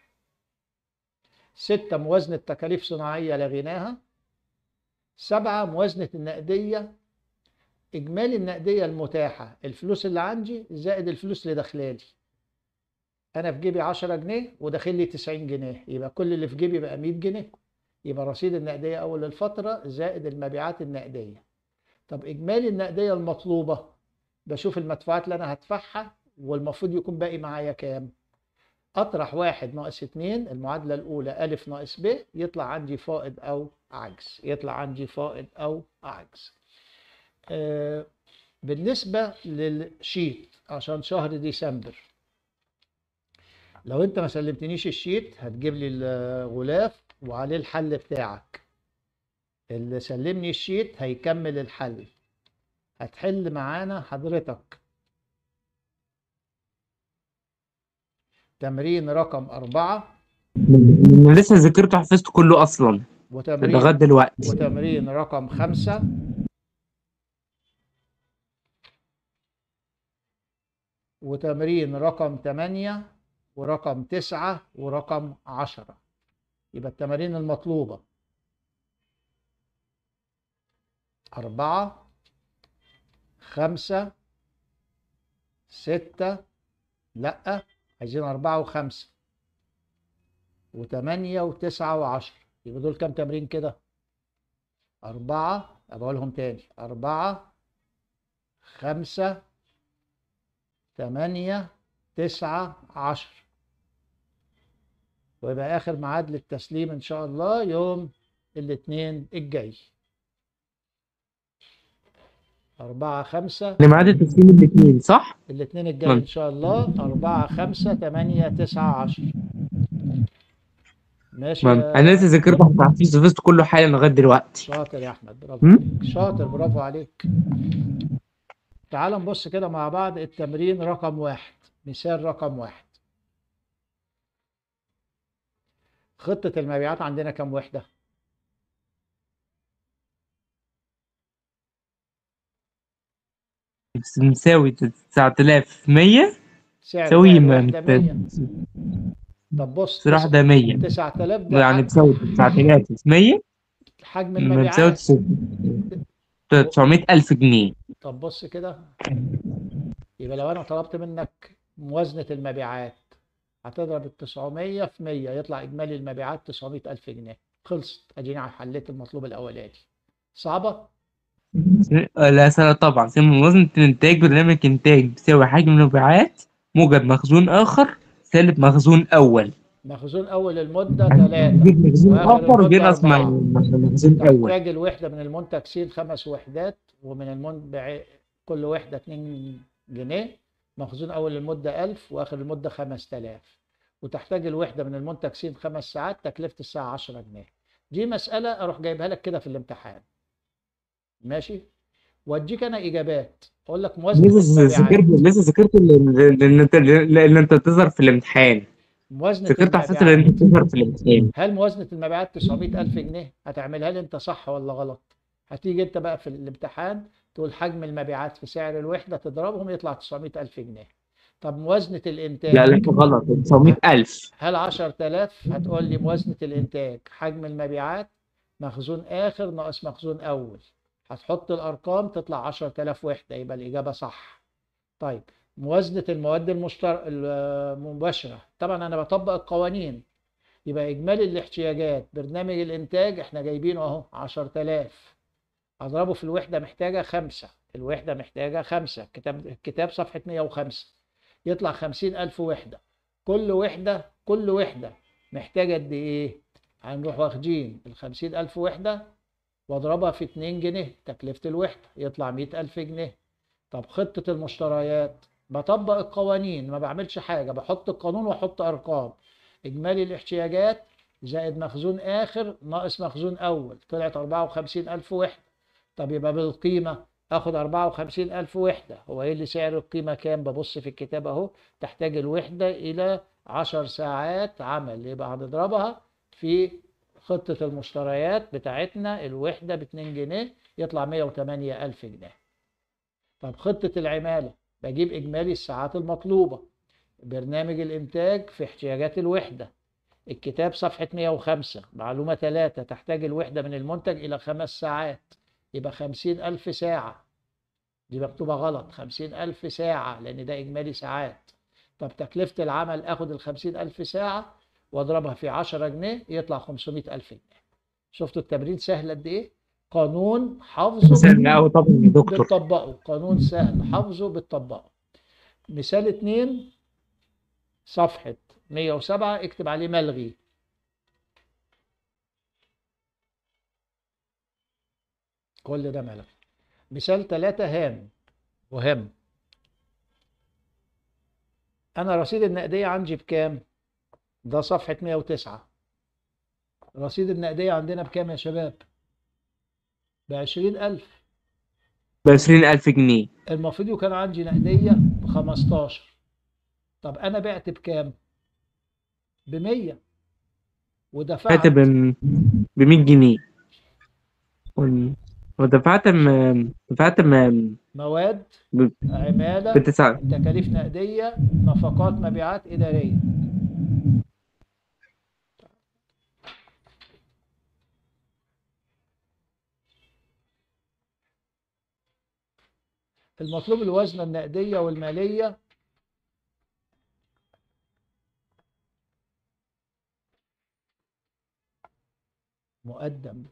ستة موازنة تكاليف صناعية لغيناها. سبعة موازنة النقدية، إجمالي النقدية المتاحة، الفلوس اللي عندي زائد الفلوس اللي داخلالي. أنا في جيبي عشرة جنيه وداخل لي تسعين جنيه، يبقى كل اللي في جيبي بقى مية جنيه. يبقى رصيد النقدية أول الفترة زائد المبيعات النقدية. طب إجمالي النقدية المطلوبة، بشوف المدفوعات اللي أنا هدفعها والمفروض يكون باقي معايا كام. أطرح واحد ناقص اتنين، المعادلة الأولى ألف ناقص ب، يطلع عندي فائض أو عجز، يطلع عندي فائض أو عجز. آه بالنسبة للشيت عشان شهر ديسمبر، لو أنت ما سلمتنيش الشيت هتجيب لي الغلاف وعليه الحل بتاعك. اللي سلمني الشيت هيكمل الحل. هتحل معانا حضرتك تمرين رقم أربعة، أنا لسه ذاكرته حفظت كله أصلا لغاية وتمرين دلوقتي. وتمرين رقم خمسة، وتمرين رقم تمانية، ورقم تسعة، ورقم عشرة. يبقى التمارين المطلوبة أربعة، خمسة، ستة، لأ عايزين أربعة وخمسة، وتمانية وتسعة وعشرة. يبقى دول كام تمرين كده؟ أربعة، أقولهم تاني، أربعة، خمسة، تمانية، تسعة، عشرة. ويبقى آخر ميعاد للتسليم إن شاء الله يوم الاثنين الجاي. أربعة، خمسة، لميعاد التسليم الاثنين صح؟ الاثنين الجاي إن مم. شاء الله. أربعة، خمسة، تمانية، تسعة، عشرة. ماشي مم. أنا لسه يا ذاكرته حفظت حفظت كله حالا لغاية دلوقتي. شاطر يا أحمد، برافو مم؟ عليك، شاطر، برافو عليك. تعال نبص كده مع بعض التمرين رقم واحد، مثال رقم واحد. خطة المبيعات عندنا كام وحدة؟ بس مساوي تسعة آلاف ومية. سعر بيع تساوي الوحدة مية. طب بص، بصراحة تسع ده مية. تسعة آلاف ده يعني حق بتساوي تسعة آلاف ومية. حجم بتساوي المبيعات. و... تسعمية ألف جنيه. طب بص كده، يبقى لو أنا طلبت منك موازنة المبيعات، هتضرب ال تسعمية في مية يطلع إجمالي المبيعات تسعمية ألف جنيه. خلصت، أديني حليت المطلوب الأولاني. صعبة؟ لا سنة طبعا سمة موازنة الإنتاج برنامج إنتاج بتساوي حجم المبيعات موجب مخزون آخر سالب مخزون أول. مخزون أول المدة ثلاثة، نجيب مخزون وآخر آخر المدة ينقص مع أربعة. مخزون أول. تحتاج الوحدة من المنتج س خمس وحدات، ومن المنبع كل وحدة اتنين جنيه. مخزون أول المدة ألف، وآخر المدة خمسة آلاف. وتحتاج الوحدة من المنتج س خمس ساعات، تكلفة الساعة عشرة جنيه. دي مسألة أروح جايبها لك كده في الامتحان. ماشي. واديك انا اجابات، اقول لك موازنه لسه ذاكرت المبيعات. لسه ذاكرت اللي اللي انت اللي انت تظهر في الامتحان. موازنه ذاكرت حسيت اللي المبيعات، انت تظهر في الامتحان. هل موازنه المبيعات تسعمائة ألف جنيه؟ هتعملها لي انت صح ولا غلط؟ هتيجي انت بقى في الامتحان تقول حجم المبيعات في سعر الوحده، تضربهم يطلع تسعمائة ألف جنيه. طب موازنه لا الانتاج، لا غلط، ه- تسعمائة ألف. هل عشرة آلاف؟ هتقول لي موازنه الانتاج حجم المبيعات مخزون اخر ناقص مخزون اول، هتحط الارقام تطلع عشرة آلاف وحده، يبقى الاجابه صح. طيب موازنة المواد المشتر... المباشرة، طبعا أنا بطبق القوانين. يبقى إجمالي الاحتياجات برنامج الإنتاج إحنا جايبينه أهو عشرة آلاف، أضربه في الوحدة محتاجة خمسة، الوحدة محتاجة خمسة، كتاب الكتاب صفحة مية وخمسة، يطلع خمسين ألف وحدة. كل وحدة كل وحدة محتاجة قد إيه؟ هنروح واخدين الخمسين ألف وحدة واضربها في اتنين جنيه تكلفة الوحدة، يطلع مئة ألف جنيه. طب خطة المشتريات، بطبق القوانين، ما بعملش حاجة، بحط القانون واحط أرقام. إجمالي الاحتياجات زائد مخزون آخر ناقص مخزون أول، طلعت أربعة وخمسين ألف وحدة. طب يبقى بالقيمة آخد أربعة وخمسين ألف وحدة، هو إيه اللي سعر القيمة كام؟ ببص في الكتاب أهو، تحتاج الوحدة إلى عشر ساعات عمل، يبقى هنضربها في خطة المشتريات بتاعتنا، الوحدة ب اتنين جنيه، يطلع مئة وثمانية ألف جنيه. طب خطة العمالة، بجيب إجمالي الساعات المطلوبة، برنامج الإنتاج في احتياجات الوحدة، الكتاب صفحة مئة وخمسة، معلومة ثلاثة، تحتاج الوحدة من المنتج إلى خمس ساعات، يبقى خمسين ألف ساعة. دي مكتوبة غلط، خمسين ألف ساعة لأن ده إجمالي ساعات. طب تكلفة العمل، آخد الخمسين ألف ساعة وأضربها في عشرة جنيه، يطلع خمسمائة ألف جنيه. شفتوا التمرين سهل قد إيه؟ قانون حافظه سهل قوي طبعا يا دكتور. بتطبقه، قانون سهل حافظه بتطبقه. مثال اتنين، صفحة مية وسبعة، اكتب عليه ملغي. كل ده ملغي. مثال تلاتة هام وهم. أنا رصيد النقدية عندي بكام؟ ده صفحة مية وتسعة. رصيد النقدية عندنا بكام يا شباب؟ بعشرين ألف. ب عشرين ألف جنيه. المفروض يكون عندي نقدية بخمستاشر. طب أنا بعت بكام؟ بمية، كاتب ودفعت ب مية جنيه. وال- ودفعت م... دفعت م... مواد، ب... عمالة، بتسعة. تكاليف نقدية، نفقات، مبيعات إدارية. المطلوب الوزنة النقدية والمالية مقدم،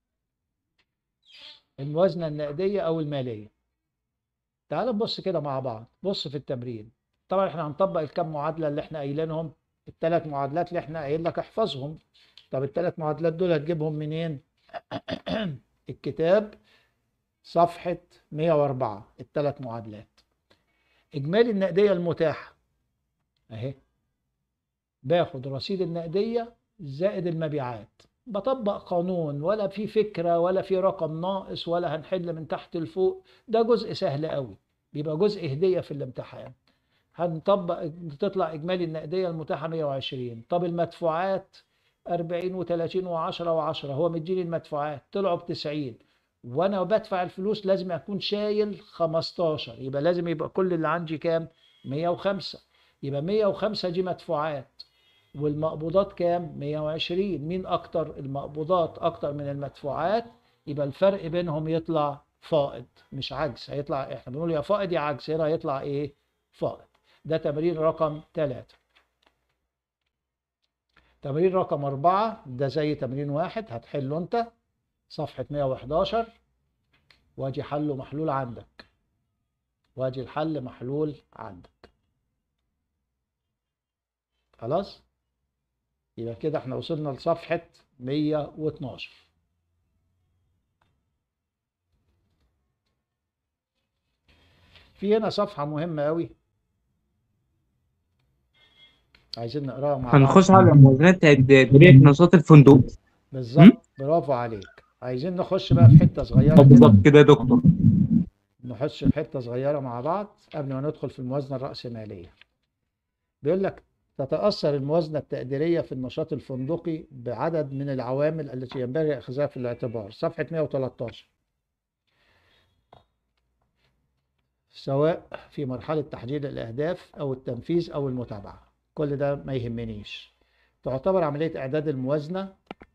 الموازنة النقدية أو المالية. تعال نبص كده مع بعض، بص في التمرين. طبعا احنا هنطبق الكام معادلة اللي احنا قايلينهم، الثلاث معادلات اللي احنا قايل لك احفظهم. طب الثلاث معادلات دول هتجيبهم منين؟ الكتاب صفحة مية وأربعة، الثلاث معادلات. إجمالي النقدية المتاحة أهي، باخد رصيد النقدية زائد المبيعات، بطبق قانون، ولا في فكرة ولا في رقم ناقص ولا هنحل من تحت لفوق، ده جزء سهل قوي، بيبقى جزء هدية في الامتحان. هنطبق، تطلع إجمالي النقدية المتاحة مية وعشرين. طب المدفوعات أربعين و30 و10 و10، هو مديني المدفوعات طلعوا ب تسعين، وانا بدفع الفلوس لازم اكون شايل خمستاشر، يبقى لازم يبقى كل اللي عندي كام؟ مية وخمسة. يبقى مية وخمسة دي مدفوعات، والمقبوضات كام؟ مية وعشرين. مين اكتر؟ المقبوضات اكتر من المدفوعات، يبقى الفرق بينهم يطلع فائض مش عجز. هيطلع، احنا بنقول يا فائض يا عجز، هنا هيطلع ايه؟ فائض. ده تمرين رقم ثلاثة. تمرين رقم أربعة ده زي تمرين واحد، هتحله انت صفحة مية وحداشر، واجي حله محلول عندك، واجي الحل محلول عندك. خلاص، يبقى كده احنا وصلنا لصفحة مية واتناشر. في هنا صفحة مهمة قوي عايزين نقراها مع بعض. هنخش على الموازنات التقديرية في نشاط الفندق. م? بالظبط، برافو عليك. عايزين نخش بقى في حتة صغيرة بالظبط كده. كده يا دكتور. نحطش الحته صغيره مع بعض قبل ما ندخل في الموازنه الراسماليه. بيقول لك تتاثر الموازنه التقديريه في النشاط الفندقي بعدد من العوامل التي ينبغي اخذها في الاعتبار. صفحه مئة وثلاثة عشر. سواء في مرحله تحديد الاهداف او التنفيذ او المتابعه، كل ده ما يهمنيش. تعتبر عمليه اعداد الموازنه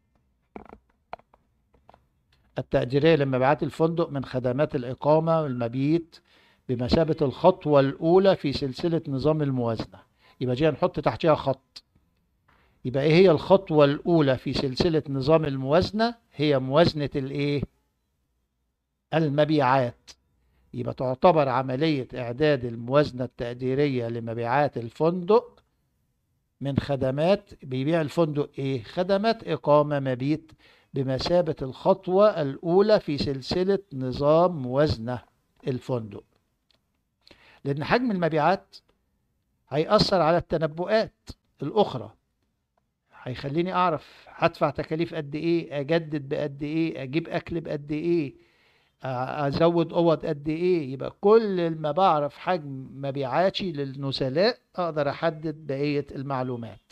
التقديرية لمبيعات الفندق من خدمات الإقامة والمبيت بمثابة الخطوة الأولى في سلسلة نظام الموازنة. يبقى دي هنحط تحتها خط. يبقى إيه هي الخطوة الأولى في سلسلة نظام الموازنة؟ هي موازنة الإيه؟ المبيعات. يبقى تعتبر عملية إعداد الموازنة التقديرية لمبيعات الفندق من خدمات بيبيع الفندق إيه؟ خدمات إقامة مبيت بمثابة الخطوة الأولى في سلسلة نظام موازنة الفندق. لأن حجم المبيعات هيأثر على التنبؤات الأخرى، هيخليني أعرف هدفع تكاليف قد إيه، أجدد بقد إيه، أجيب أكل بقد إيه، أزود أوض قد إيه. يبقى كل ما بعرف حجم مبيعاتي للنزلاء أقدر أحدد بقية المعلومات.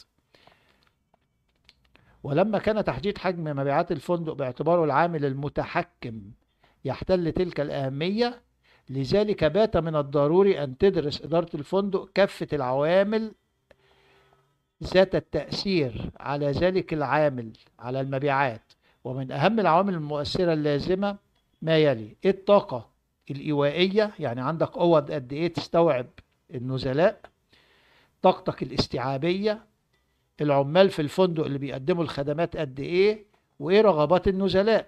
ولما كان تحديد حجم مبيعات الفندق باعتباره العامل المتحكم يحتل تلك الأهمية، لذلك بات من الضروري أن تدرس إدارة الفندق كافة العوامل ذات التأثير على ذلك العامل على المبيعات. ومن أهم العوامل المؤثرة اللازمة ما يلي: الطاقة الإيوائية، يعني عندك أوض قد إيه تستوعب النزلاء، طاقتك الاستيعابية، العمال في الفندق اللي بيقدموا الخدمات قد ايه، وايه رغبات النزلاء.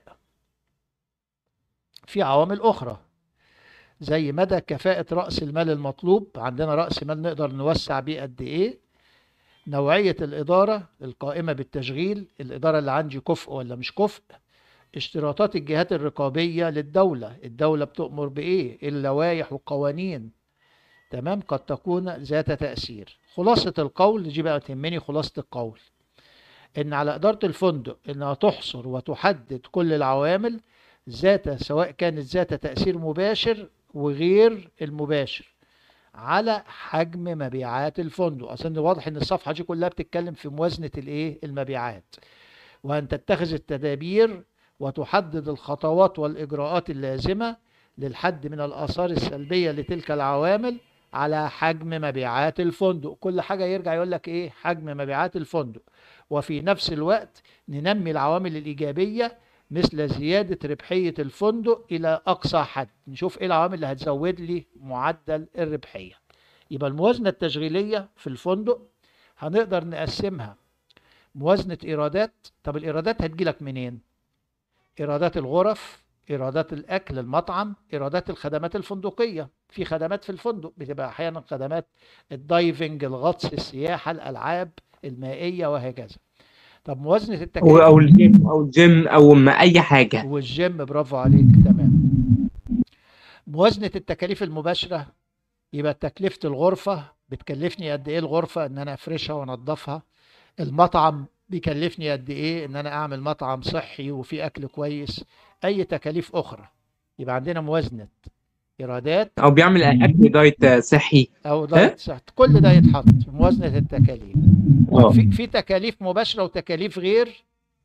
في عوامل اخرى زي مدى كفاءة رأس المال المطلوب، عندنا رأس مال نقدر نوسع بيه قد ايه، نوعية الإدارة القائمة بالتشغيل، الإدارة اللي عندي كفء ولا مش كفء، اشتراطات الجهات الرقابية للدولة، الدولة بتؤمر بإيه، اللوائح والقوانين، تمام، قد تكون ذات تأثير. خلاصة القول دي بقى تهمني، خلاصة القول إن على إدارة الفندق إنها تحصر وتحدد كل العوامل ذات، سواء كانت ذات تأثير مباشر وغير المباشر، على حجم مبيعات الفندق. أصلا واضح إن الصفحة دي كلها بتتكلم في موازنة الإيه؟ المبيعات. وأن تتخذ التدابير وتحدد الخطوات والإجراءات اللازمة للحد من الآثار السلبية لتلك العوامل على حجم مبيعات الفندق. كل حاجة يرجع يقول لك إيه؟ حجم مبيعات الفندق. وفي نفس الوقت ننمي العوامل الإيجابية مثل زيادة ربحية الفندق إلى أقصى حد. نشوف إيه العوامل اللي هتزود لي معدل الربحية. يبقى الموازنة التشغيلية في الفندق هنقدر نقسمها موازنة إيرادات. طب الإيرادات هتجيلك منين؟ إيرادات الغرف، إيرادات الأكل المطعم، إيرادات الخدمات الفندقية. في خدمات في الفندق بتبقى أحيانا خدمات الدايفنج، الغطس، السياحة، الألعاب المائية وهكذا. طب موازنة او التكاليف او الجيم او الجيم او ما اي حاجه. والجيم، برافو عليك، تمام. موازنة التكاليف المباشرة، يبقى تكلفة الغرفة بتكلفني قد ايه الغرفة ان انا افرشها وانضفها، المطعم بيكلفني قد ايه ان انا اعمل مطعم صحي وفيه اكل كويس، اي تكاليف اخرى. يبقى عندنا موازنة ايرادات او بيعمل اكل دايت صحي. او ها. دايت صحي، كل ده يتحط في موازنة التكاليف. طب اه، في في تكاليف مباشرة وتكاليف غير،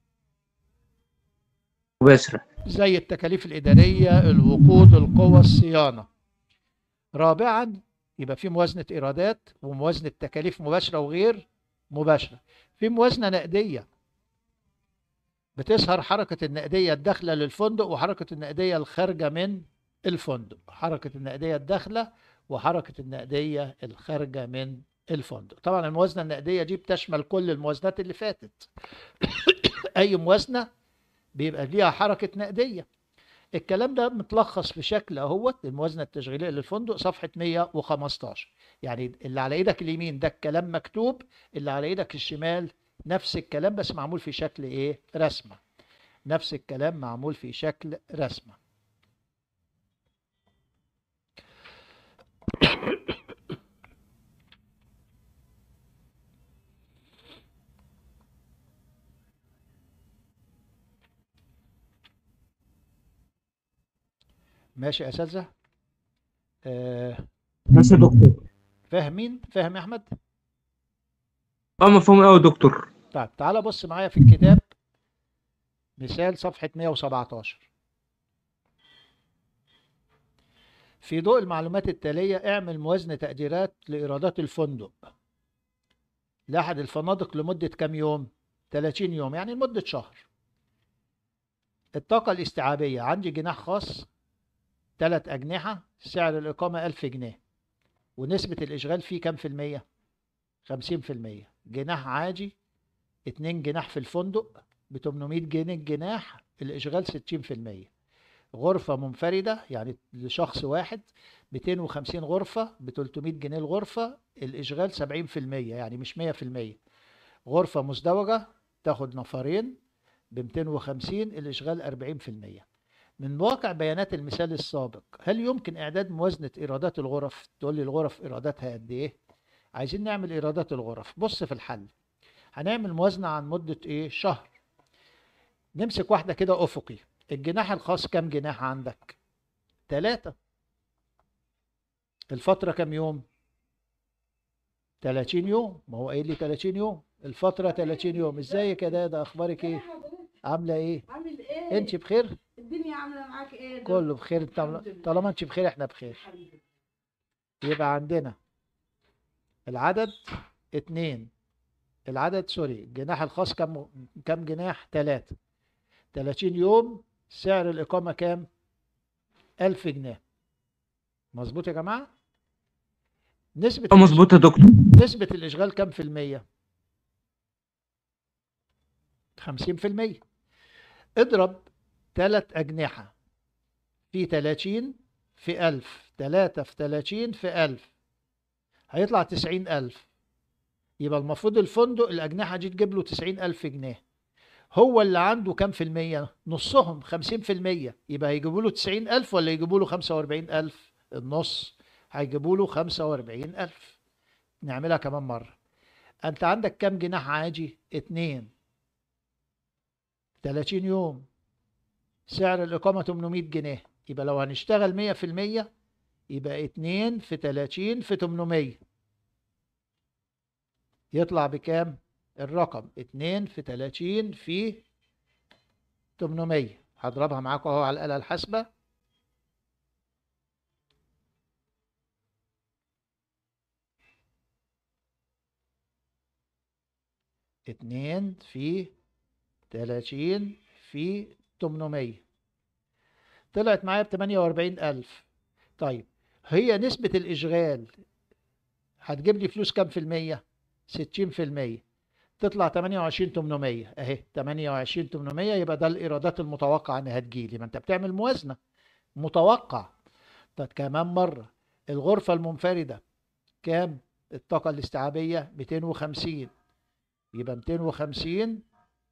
مباشره. زي التكاليف الإدارية، الوقود، القوى، الصيانة. رابعا يبقى في موازنة إيرادات وموازنة تكاليف مباشرة وغير مباشرة. في موازنة نقدية بتظهر حركة النقدية الداخلة للفندق وحركة النقدية الخارجة من الفندق، حركة النقدية الداخلة وحركة النقدية الخارجة من الفندق. طبعا الموازنة النقدية دي بتشمل كل الموازنات اللي فاتت. أي موازنة بيبقى ليها حركة نقدية. الكلام ده متلخص في شكل اهوت الموازنه التشغيليه للفندق، صفحه مئة وخمستاشر. يعني اللي على ايدك اليمين ده الكلام مكتوب، اللي على ايدك الشمال نفس الكلام بس معمول في شكل ايه؟ رسمه. نفس الكلام معمول في شكل رسمه. ماشي يا اساتذه؟ آه ماشي يا دكتور. فاهمين؟ فاهم يا احمد؟ اه مفهوم قوي يا دكتور. طيب تعالى بص معايا في الكتاب، مثال صفحة مية وسبعتاشر. في ضوء المعلومات التالية اعمل موازنة تقديرات لإيرادات الفندق لأحد الفنادق لمدة كام يوم؟ ثلاثين يوم، يعني لمدة شهر. الطاقة الاستيعابية عندي جناح خاص ثلاث أجنحة، سعر الإقامة ألف جنيه، ونسبة الإشغال فيه كام في المية؟ خمسين في المية. جناح عادي اتنين جناح في الفندق ب تمنمية جنيه الجناح، الإشغال ستين في المية. غرفة منفردة يعني لشخص واحد ميتين وخمسين غرفة ب تلتمية جنيه الغرفة، الإشغال سبعين في المية يعني مش مية في المية. غرفة مزدوجة تاخد نفرين ب ميتين وخمسين، الإشغال أربعين في المية. من واقع بيانات المثال السابق هل يمكن إعداد موازنة إيرادات الغرف؟ تقول لي الغرف إيراداتها قد إيه؟ عايزين نعمل إيرادات الغرف. بص في الحل، هنعمل موازنة عن مدة إيه؟ شهر. نمسك واحدة كده أفقي. الجناح الخاص كام جناح عندك؟ ثلاثة. الفترة كام يوم؟ ثلاثين يوم. ما هو قايل لي ثلاثين يوم، الفترة ثلاثين يوم. ازيك يا دادا، اخبارك ايه؟ عاملة ايه؟ عامل ايه؟ انت بخير؟ الدنيا عامله معاك ايه؟ كله بخير. طالما طالما انت بخير احنا بخير. يبقى عندنا العدد اتنين، العدد سوري الجناح الخاص كم كم جناح؟ تلاتة. ثلاثين يوم، سعر الإقامة كام؟ ألف جنيه. مظبوط يا جماعة؟ نسبة اه مظبوط يا دكتور. نسبة الإشغال كام في المية؟ خمسين في المية. اضرب تلات أجنحة في تلاتين في ألف، تلاتة في تلاتين في ألف، هيطلع تسعين ألف. يبقى المفروض الفندق الأجنحة دي تجيب له تسعين ألف جنيه. هو اللي عنده كام في المية؟ نصهم خمسين في المية. يبقى هيجيبوا له تسعين ألف ولا يجيبوا له خمسة وأربعين ألف؟ النص، هيجيبوا له خمسة وأربعين ألف. نعملها كمان مرة. أنت عندك كام جناح عاجي؟ اتنين. تلاتين يوم، سعر الإقامة تمنمية جنيه. يبقى لو هنشتغل مية في المية يبقى اتنين في تلاتين في تمنمية، يطلع بكام؟ الرقم اتنين في تلاتين في تمنمية. هضربها معاكم اهو على الآلة الحاسبة. اتنين في تلاتين في تمنمية، طلعت معايا بتمانية وأربعين ألف. طيب هي نسبة الإشغال هتجيب لي فلوس كام في المية؟ ستين في المية. تطلع تمانية وعشرين تمنمية اهي، تمانية وعشرين تمنمية. يبقى ده الإيرادات المتوقعة انها تجيلي. ما انت بتعمل موازنة، متوقع. طب كمان مرة، الغرفة المنفردة كام؟ الطاقة الاستيعابية ميتين وخمسين. يبقى ميتين وخمسين،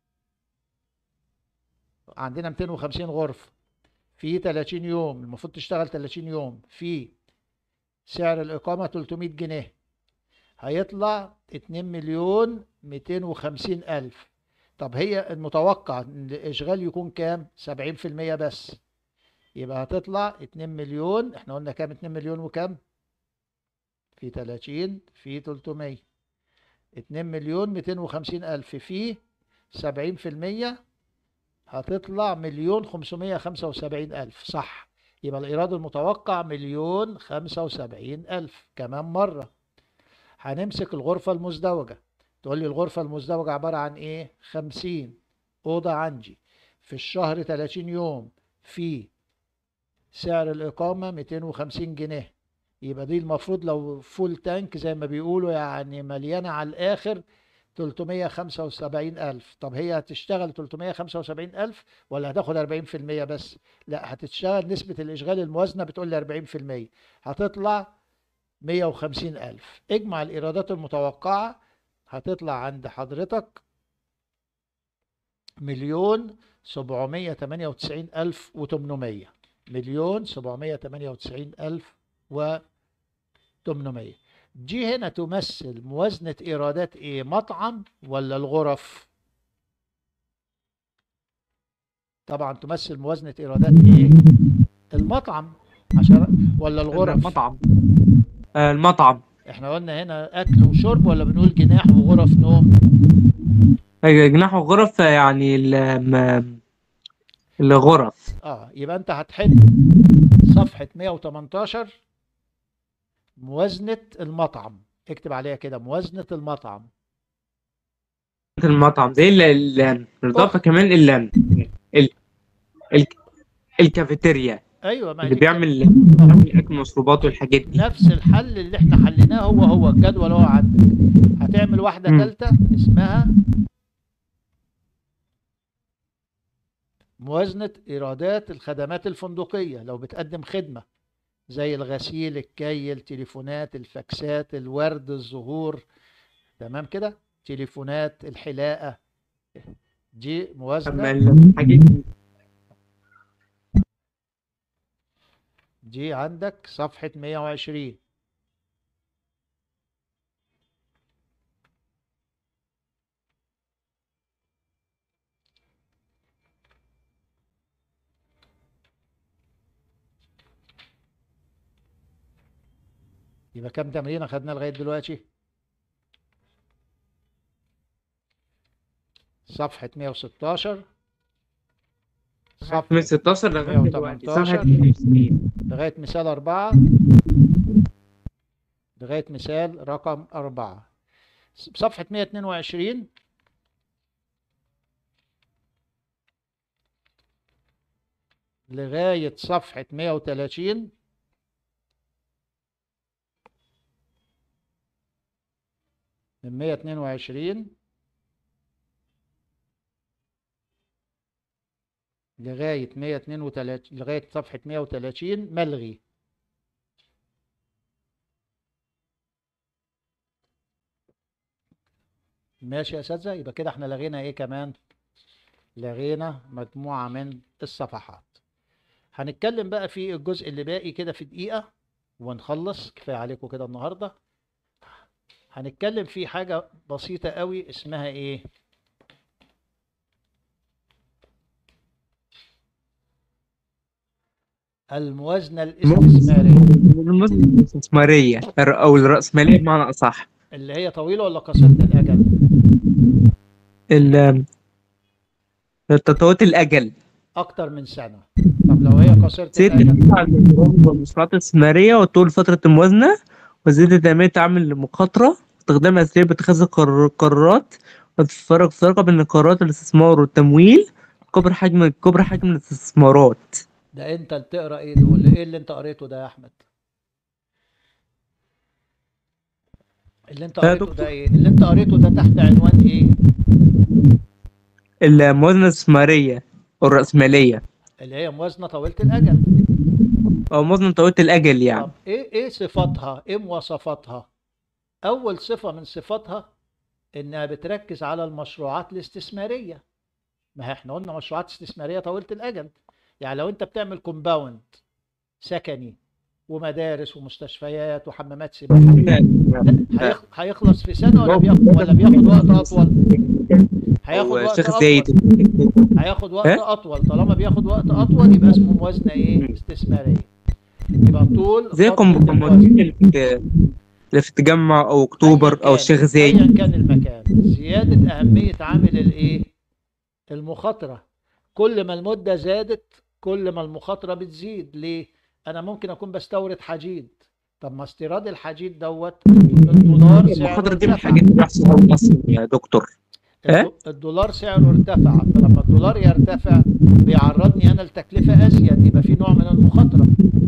عندنا ميتين وخمسين غرفة في تلاتين يوم، المفروض تشتغل تلاتين يوم، في سعر الإقامة تلتمية جنيه، هيطلع اتنين مليون ميتين وخمسين ألف. طب هي المتوقع ان الإشغال يكون كام؟ سبعين في المية بس. يبقى هتطلع اتنين مليون، احنا قلنا كام؟ اتنين مليون وكام؟ في تلاتين في تلتمية، اتنين مليون ميتين وخمسين ألف في سبعين في المية، هتطلع مليون خمسمية خمسة وسبعين ألف. صح. يبقى الإيراد المتوقع مليون خمسة وسبعين ألف. كمان مرة، هنمسك الغرفة المزدوجة. تقول لي الغرفة المزدوجة عبارة عن إيه؟ خمسين أوضة عندي في الشهر تلاتين يوم، في سعر الإقامة ميتين وخمسين جنيه. يبقى دي المفروض لو فول تانك زي ما بيقولوا، يعني مليانة على الآخر، تلتمية خمسة وسبعين ألف. طب هي هتشتغل تلتمية خمسة وسبعين ألف ولا هتاخد أربعين في المية بس؟ لا، هتشتغل نسبة الإشغال الموازنة بتقول لي أربعين في المية، هتطلع مية وخمسين ألف. اجمع الإيرادات المتوقعة، هتطلع عند حضرتك مليون سبعمية تمانية وتسعين ألف وتمنمية. مليون سبعمية تمانية وتسعين ألف وتمنمية. دي هنا تمثل موازنة إيرادات إيه؟ مطعم ولا الغرف؟ طبعا تمثل موازنة إيرادات إيه؟ المطعم. عشان ولا الغرف؟ المطعم. آه، المطعم. احنا قلنا هنا اكل وشرب ولا بنقول جناح وغرف نوم؟ آه، جناح وغرف، آه، يعني ال- م- الغرف. اه يبقى انت هتحل صفحة مية وتمنتاشر موازنة المطعم، اكتب عليها كده موازنة المطعم. المطعم زي ال- ال- الإضافة اخت كمان ال ال ال الكافيتيريا ايوه، ما هي اللي دي الك... بيعمل اه بيعمل أكل والمشروبات والحاجات دي. نفس الحل اللي احنا حليناه هو هو الجدول هو عندك. هتعمل واحدة مم. تالتة اسمها موازنة إيرادات الخدمات الفندقية لو بتقدم خدمة زي الغسيل، الكي، التليفونات، الفاكسات، الورد، الزهور، تمام كده، تليفونات، الحلاقة، دي أما موازنة. الحاجات دي. دي عندك صفحة مية وعشرين. يبقى كام تمرين خدنا لغاية دلوقتي؟ صفحة مية وستاشر، صفحة صفحة ستاشر لغاية دلوقتي، صفحة مية وتمنتاشر، اتنين وعشرين. لغاية مثال أربعة، لغاية مثال رقم أربعة. صفحة مية واتنين وعشرين لغاية صفحة مية وتلاتين من مية واتنين وعشرين لغاية مية واتنين وتلاتين لغاية صفحة مية وتلاتين ملغي. ماشي يا أساتذة، يبقى كده احنا لغينا ايه كمان؟ لغينا مجموعة من الصفحات. هنتكلم بقى في الجزء اللي باقي كده في دقيقة ونخلص، كفاية عليكم كده النهاردة. هنتكلم في حاجة بسيطة قوي اسمها ايه؟ الموازنة الاستثمارية. الموازنة الاستثمارية أو الرأسمالية بمعنى أصح. اللي هي طويلة ولا قصيرة الأجل؟ ال- تطوير الأجل. أكتر من سنة. طب لو هي قصيرة زيادة الأجل؟ التنويع البرامج والمشروعات الاستثمارية وطول فترة الموازنة، وزيادة تنمية عامل المخاطرة، واستخدام أساليب اتخاذ القرار- القرارات، وتفرق فرق بين قرارات الاستثمار والتمويل، كبر حجم كبر حجم الاستثمارات. ده أنت اللي تقرأ إيه دول؟ إيه اللي أنت قريته ده يا أحمد؟ اللي أنت يا قريته ده دكتور، إيه؟ اللي أنت قريته ده تحت عنوان إيه؟ الموازنة الاستثمارية والرأسمالية، اللي هي موازنة طويلة الأجل. أو موازنة طويلة الأجل يعني. طب إيه إيه صفاتها؟ إيه مواصفاتها؟ أول صفة من صفاتها إنها بتركز على المشروعات الاستثمارية. ما احنا قلنا مشروعات استثمارية طويلة الأجل. يعني لو أنت بتعمل كومباوند سكني ومدارس ومستشفيات وحمامات سباحة، ده هيخ- هيخلص في سنة ولا بياخد ولا بياخد وقت أطول؟ هياخد أو وقت شيخ أطول. زايد. هياخد وقت ها؟ أطول. طالما بياخد وقت أطول يبقى اسمه موازنة إيه؟ استثمارية. يبقى طول زي فترة الموازنة. كومباوندين اللي في اللي في التجمع أو أيا أكتوبر أو كان الشيخ أيا زايد. كان المكان، زيادة أهمية عامل الإيه؟ المخاطرة. كل ما المدة زادت كل ما المخاطرة بتزيد. ليه؟ أنا ممكن أكون بستورد حديد. طب ما استيراد الحديد دوت الدولار سعره المخاطرة دي من ارتفع. الحاجات اللي بتحصل في مصر يا دكتور. ها؟ الدو- الدولار سعره ارتفع، فلما الدولار يرتفع بيعرضني أنا لتكلفة أزيد، يبقى في نوع من المخاطرة.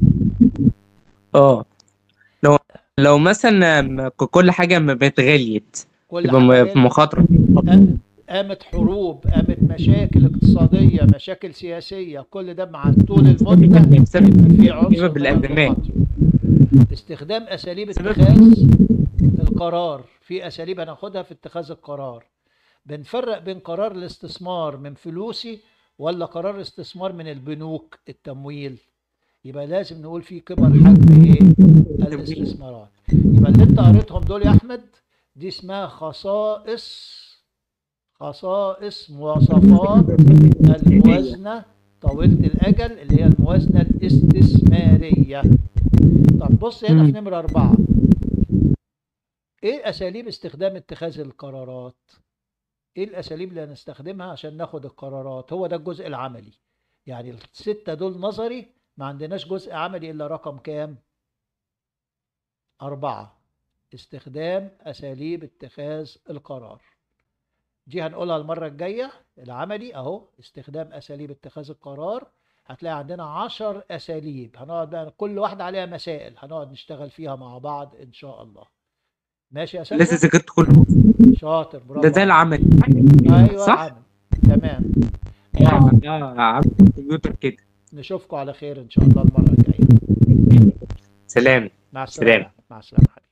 اه، لو لو مثلا م- كل حاجة ما بقت غليت كل يبقى حاجة م- في غالية. مخاطرة. قام- قامت حروب، قامت مشاكل اقتصادية، مشاكل سياسية، كل ده مع طول المدة بسبب في عنصر بسبب من الأزمات. المخاطرة. استخدام أساليب بسبب اتخاذ القرار. في أساليب هناخدها في اتخاذ القرار. بنفرق بين قرار الاستثمار من فلوسي ولا قرار استثمار من البنوك التمويل. يبقى لازم نقول في كبر حجم ايه؟ الاستثمارات. يبقى اللي انت قريتهم دول يا احمد دي اسمها خصائص خصائص مواصفات الموازنة طويلة الأجل اللي هي الموازنة الاستثمارية. طب بص هنا في مم. نمرة أربعة، إيه أساليب استخدام اتخاذ القرارات؟ إيه الأساليب اللي هنستخدمها عشان ناخد القرارات؟ هو ده الجزء العملي. يعني الستة دول نظري، ما عندناش جزء عملي إلا رقم كام؟ أربعة، استخدام أساليب اتخاذ القرار. دي هنقولها المرة الجاية. العملي أهو استخدام أساليب اتخاذ القرار، هتلاقي عندنا عشر أساليب، هنقعد بقى كل واحدة عليها مسائل هنقعد نشتغل فيها مع بعض إن شاء الله. ماشي يا لسه أساتذة؟ ذاكرت كله. شاطر، ده برافو ده عليك. العمل أيوه صح؟ العمل. تمام. اه ده عمل الكمبيوتر كده. نشوفكم على خير إن شاء الله المرة الجاية. سلام مع سلام. السلامة. مع السلامة حبيبي.